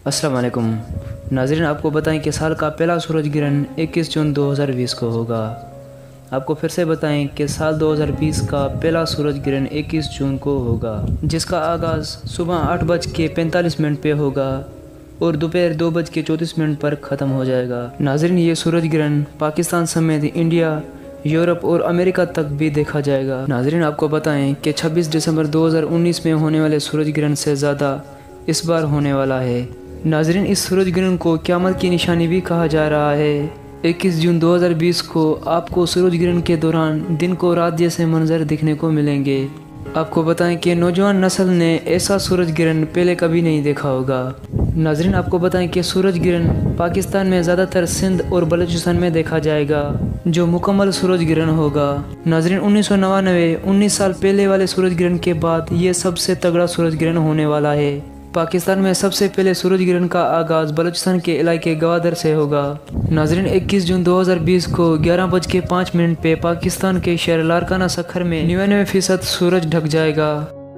अस्सलाम वालेकुम नाज़रीन, आपको बताएं कि साल का पहला सूरज ग्रहण 21 जून 2020 को होगा। आपको फिर से बताएं कि साल 2020 का पहला सूरज ग्रहण 21 जून को होगा, जिसका आगाज़ सुबह 8:45 पे होगा और दोपहर 2:34 पर ख़त्म हो जाएगा। नाज़रीन, ये सूरज ग्रहण पाकिस्तान समेत इंडिया, यूरोप और अमेरिका तक भी देखा जाएगा। नाज़रीन, आपको बताएं कि 26 दिसंबर 2019 में होने वाले सूरज ग्रहण से ज़्यादा इस बार होने वाला है। नाज़रीन, इस सूरज ग्रहण को क़यामत की निशानी भी कहा जा रहा है। 21 जून 2020 को आपको सूरज ग्रहण के दौरान दिन को रात जैसे मंजर दिखने को मिलेंगे। आपको बताएं कि नौजवान नस्ल ने ऐसा सूरज ग्रहण पहले कभी नहीं देखा होगा। नाज़रीन, आपको बताएं कि सूरज ग्रहण पाकिस्तान में ज़्यादातर सिंध और बलूचिस्तान में देखा जाएगा, जो मुकम्मल सूरज ग्रहण होगा। नाज़रीन, 1999 साल पहले वाले सूरज ग्रहण के बाद ये सबसे तगड़ा सूरज ग्रहण होने वाला है। पाकिस्तान में सबसे पहले सूरज ग्रहण का आगाज़ बलूचिस्तान के इलाके गवादर से होगा। नाज़रीन, 21 जून 2020 को 11:05 पे पाकिस्तान के शहर लारकाना सखर में 99% सूरज ढक जाएगा।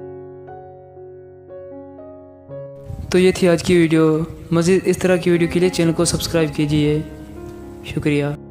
तो ये थी आज की वीडियो। मज़ीद इस तरह की वीडियो के लिए चैनल को सब्सक्राइब कीजिए। शुक्रिया।